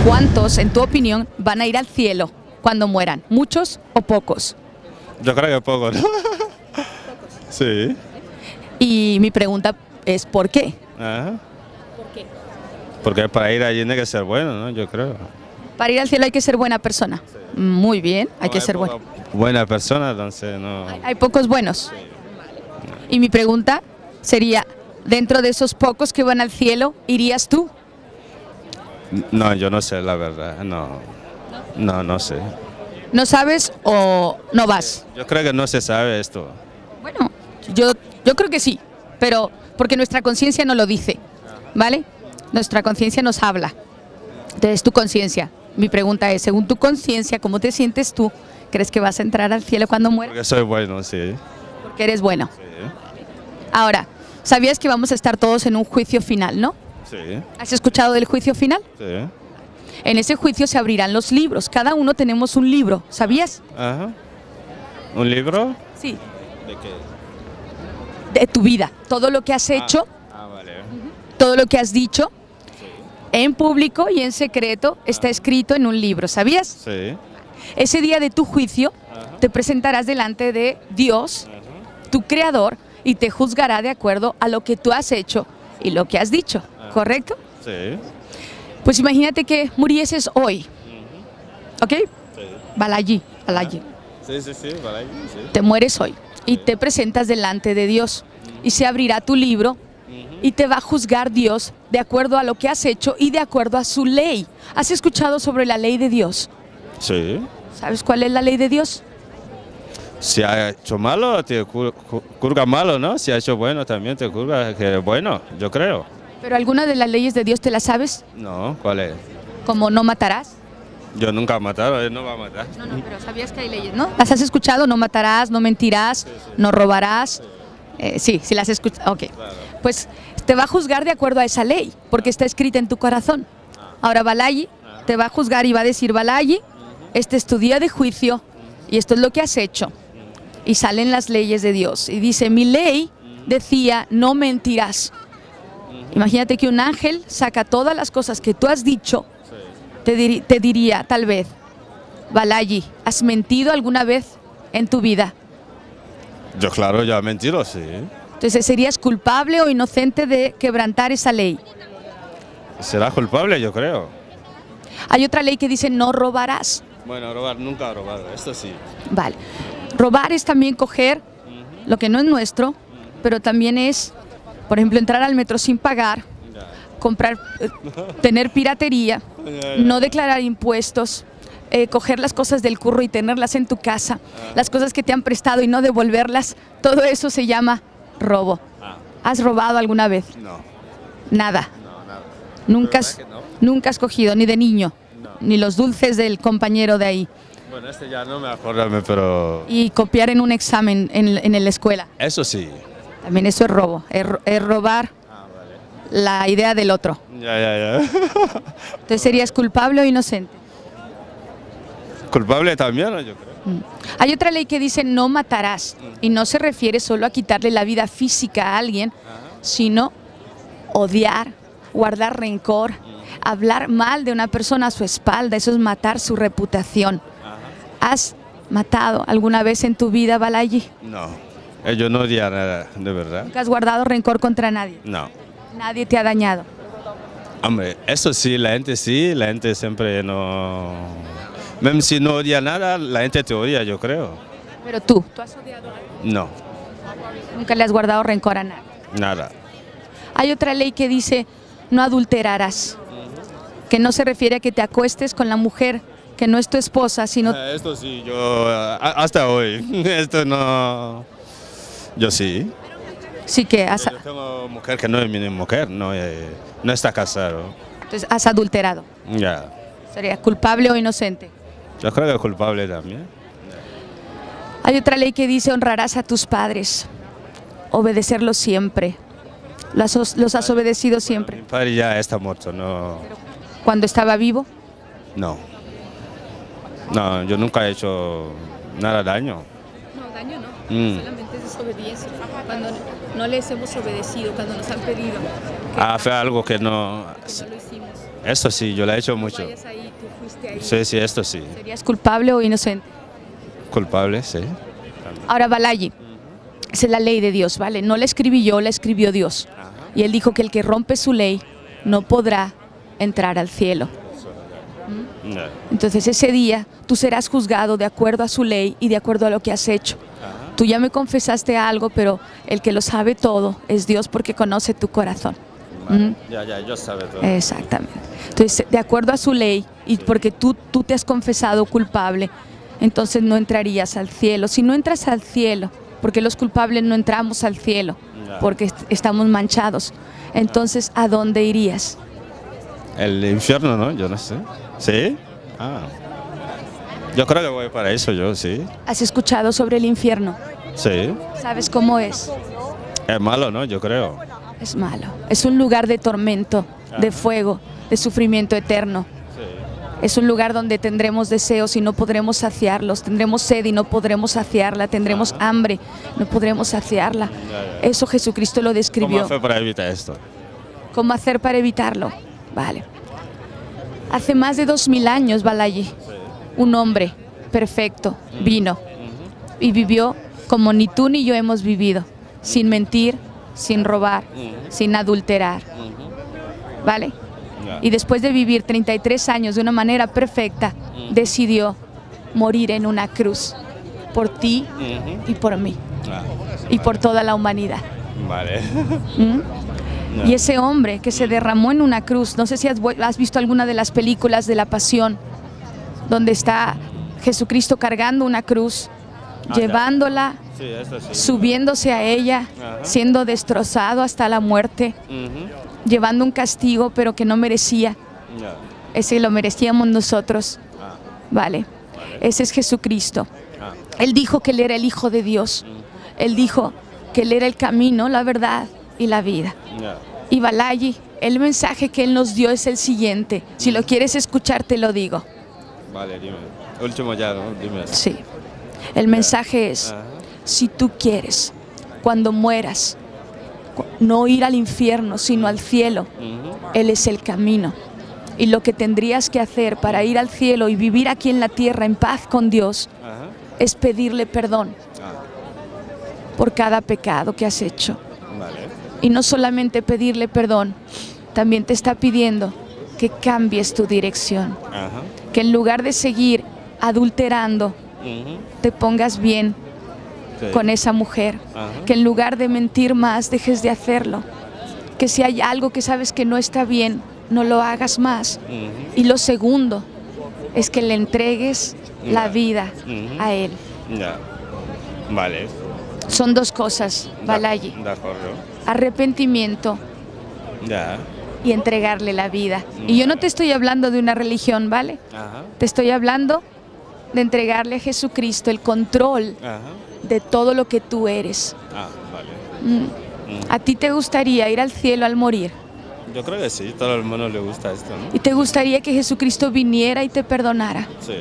¿Cuántos, en tu opinión, van a ir al cielo cuando mueran? ¿Muchos o pocos? Yo creo que poco, ¿no? Sí. Y mi pregunta es ¿por qué? Ajá. ¿Por qué? Porque para ir allí tiene que ser bueno, ¿no? Yo creo. Para ir al cielo hay que ser buena persona. Muy bien, hay que ser bueno. Buena persona, entonces no. Hay pocos buenos. Y mi pregunta sería, dentro de esos pocos que van al cielo, ¿irías tú? No, yo no sé la verdad, no. No sé. ¿No sabes o no vas? Yo creo que no se sabe esto. Bueno, yo creo que sí, pero porque nuestra conciencia no lo dice, ¿vale? Nuestra conciencia nos habla. Entonces, tu conciencia. Mi pregunta es, según tu conciencia, ¿cómo te sientes tú? ¿Crees que vas a entrar al cielo cuando mueras? Porque soy bueno, sí. Porque eres bueno. Sí. Ahora, ¿sabías que vamos a estar todos en un juicio final, no? Sí. ¿Has escuchado del juicio final? Sí. En ese juicio se abrirán los libros. Cada uno tenemos un libro, ¿sabías? Ajá. ¿Un libro? Sí. ¿De qué? De tu vida. Todo lo que has hecho, Vale. todo lo que has dicho, en público y en secreto, está escrito en un libro, ¿sabías? Sí. Ese día de tu juicio, te presentarás delante de Dios, tu creador, y te juzgará de acuerdo a lo que tú has hecho y lo que has dicho, ¿correcto? Sí. Pues imagínate que murieses hoy, ¿ok? Sí. Balayí. Sí, vale. Sí. Te mueres hoy y te presentas delante de Dios y se abrirá tu libro y te va a juzgar Dios de acuerdo a lo que has hecho y de acuerdo a su ley. ¿Has escuchado sobre la ley de Dios? Sí. ¿Sabes cuál es la ley de Dios? Si ha hecho malo, te curga malo, ¿no? Si ha hecho bueno, también te curga que es bueno, yo creo. ¿Pero alguna de las leyes de Dios te las sabes? No, ¿cuál es? Como no matarás. Yo nunca he matado, él no va a matar. No, pero sabías que hay leyes, ¿no? ¿Las has escuchado? No matarás, no mentirás, no robarás. Sí, las has escuchado. Ok. Claro. Pues te va a juzgar de acuerdo a esa ley, porque está escrita en tu corazón. Ahora Balayi te va a juzgar y va a decir, Balayi, este es tu día de juicio y esto es lo que has hecho. Y salen las leyes de Dios. Y dice, mi ley decía, no mentirás. Imagínate que un ángel saca todas las cosas que tú has dicho, te diría, tal vez, Balayi, ¿has mentido alguna vez en tu vida? Yo claro, ya he mentido, sí. Entonces, ¿serías culpable o inocente de quebrantar esa ley? Será culpable, yo creo. Hay otra ley que dice, no robarás. Bueno, robar, nunca he robado, esto sí. Vale. Robar es también coger lo que no es nuestro, pero también es, por ejemplo, entrar al metro sin pagar, comprar, tener piratería, no declarar impuestos, coger las cosas del curro y tenerlas en tu casa, las cosas que te han prestado y no devolverlas, todo eso se llama robo. ¿Has robado alguna vez? No. Nada. No, nada. Nunca ¿Verdad que no? nunca has cogido, ni de niño, ni los dulces del compañero de ahí. Bueno, este ya no me acuerdo, pero... Y copiar en un examen en la escuela. Eso sí. También eso es robo, es robar la idea del otro. Ya. Entonces, ¿serías culpable o inocente? Culpable también, ¿no? Yo creo. Hay otra ley que dice no matarás y no se refiere solo a quitarle la vida física a alguien, sino odiar, guardar rencor, hablar mal de una persona a su espalda, eso es matar su reputación. ¿Has matado alguna vez en tu vida, Balayi? No, yo no diría nada, de verdad. ¿Nunca has guardado rencor contra nadie? No. Nadie te ha dañado. Hombre, eso sí, la gente siempre no... Même si no odia nada, la gente te odia, yo creo. Pero tú has odiado a alguien. No, Nunca le has guardado rencor a nadie. nada. Hay otra ley que dice no adulterarás, que no se refiere a que te acuestes con la mujer que no es tu esposa, sino... Esto sí, yo hasta hoy, esto no... Yo sí. Sí que Yo tengo mujer que no es mi mujer, no está casado. entonces has adulterado. Ya. ¿Sería culpable o inocente? Yo creo que es culpable también. Hay otra ley que dice honrarás a tus padres, obedecerlos siempre. ¿Los has obedecido siempre? Mi padre ya está muerto, no... ¿Cuando estaba vivo? No. No, yo nunca he hecho nada daño. No, daño no. Solamente es desobediencia. Cuando no les hemos obedecido, cuando nos han pedido Hace algo que no... no lo hicimos. Esto sí, yo lo he hecho mucho. Vayas ahí, tú fuiste ahí. Sí, sí, esto sí. ¿Serías culpable o inocente? Culpable, sí. Ahora, Balaji, esa es la ley de Dios, ¿vale? No la escribí yo, la escribió Dios. Ajá. Y Él dijo que el que rompe su ley no podrá entrar al cielo. No. Entonces ese día tú serás juzgado de acuerdo a su ley y de acuerdo a lo que has hecho. Ajá. Tú ya me confesaste algo, pero el que lo sabe todo es Dios porque conoce tu corazón. Vale. Ya, yo sabe todo. Exactamente. Entonces, de acuerdo a su ley y porque tú te has confesado culpable, entonces no entrarías al cielo. Si no entras al cielo, porque los culpables no entramos al cielo, Ya. porque estamos manchados, entonces ¿a dónde irías? El infierno, ¿no? Yo no sé. ¿Sí? Ah. Yo creo que voy para eso, yo, sí. ¿Has escuchado sobre el infierno? Sí. ¿Sabes cómo es? Es malo, ¿no? Yo creo. Es malo. Es un lugar de tormento, de Ajá. fuego, de sufrimiento eterno. Sí. Es un lugar donde tendremos deseos y no podremos saciarlos, tendremos sed y no podremos saciarla, tendremos Ajá. hambre, no podremos saciarla. Ya. Eso Jesucristo lo ¿Cómo describió. hacer para evitar esto? ¿Cómo hacer para evitarlo? Vale. Hace más de 2000 años, Balaji, un hombre perfecto vino y vivió como ni tú ni yo hemos vivido, sin mentir, sin robar, sin adulterar. ¿Vale? Ya. Y después de vivir 33 años de una manera perfecta, decidió morir en una cruz por ti Ujú. y por mí Ah, y por toda la humanidad. vale. ¿Mm? Ya. Y ese hombre que se derramó en una cruz, no sé si has visto alguna de las películas de la Pasión, donde está Jesucristo cargando una cruz, ya. llevándola, Sí, esto sí. subiéndose a ella, Ajá. siendo destrozado hasta la muerte, Ujú. llevando un castigo pero que no merecía. Ya. Ese lo merecíamos nosotros. Ah, Vale. Ese es Jesucristo. ah. Él dijo que Él era el Hijo de Dios. Él dijo que Él era el camino, la verdad y la vida. Ya. Y Balaji, el mensaje que Él nos dio es el siguiente. Si lo quieres escuchar, te lo digo. Vale, dime. Último ya, ¿no? Dime. Sí. El mensaje es, Ajá. si tú quieres, cuando mueras, no ir al infierno, sino al cielo, Ujú. Él es el camino. Y lo que tendrías que hacer para ir al cielo y vivir aquí en la tierra en paz con Dios Ajá. es pedirle perdón Ah, por cada pecado que has hecho. vale. Y no solamente pedirle perdón, también te está pidiendo que cambies tu dirección, Ajá. que en lugar de seguir adulterando, Ujú. te pongas bien Sí. con esa mujer, Ajá. que en lugar de mentir más, dejes de hacerlo, que si hay algo que sabes que no está bien, no lo hagas más. Ujú. Y lo segundo es que le entregues la Ya. vida Ujú. a Él. Ya. Vale. Son dos cosas, Balaji, De acuerdo. arrepentimiento Ya. y entregarle la vida. Y yo no te estoy hablando de una religión, ¿vale? Ajá. Te estoy hablando de entregarle a Jesucristo el control Ajá. de todo lo que tú eres. Ah, vale. ¿A ti te gustaría ir al cielo al morir? Yo creo que sí, todo el mundo le gusta esto, ¿no? ¿Y te gustaría que Jesucristo viniera y te perdonara? Sí.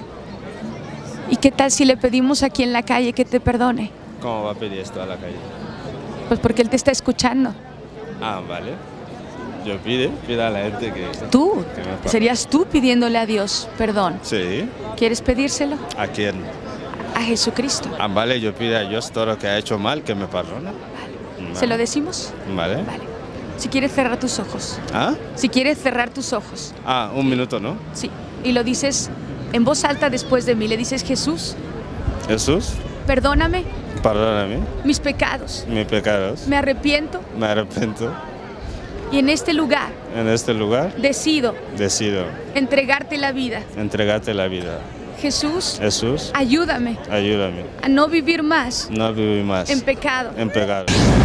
¿Y qué tal si le pedimos aquí en la calle que te perdone? ¿Cómo va a pedir esto a la calle? Pues porque Él te está escuchando. Ah, vale. Yo pida a la gente que... Tú, que me perdone. serías tú pidiéndole a Dios perdón. Sí. ¿Quieres pedírselo? ¿A quién? A Jesucristo. Ah, vale, yo pido a Dios todo lo que ha hecho mal, que me perdone. Vale. ¿Se lo decimos? Vale. Vale. Si quieres cerrar tus ojos. ¿Ah? Si quieres cerrar tus ojos. Ah, un minuto, ¿no? Sí. Y lo dices en voz alta después de mí. Le dices, Jesús, Jesús, perdóname perdóname mis pecados. mis pecados. Me arrepiento Me arrepiento. y en este lugar En este lugar decido decido entregarte la vida. entregarte la vida. Jesús, Jesús, ayúdame ayúdame. a no vivir más No vivir más en pecado. en pecado.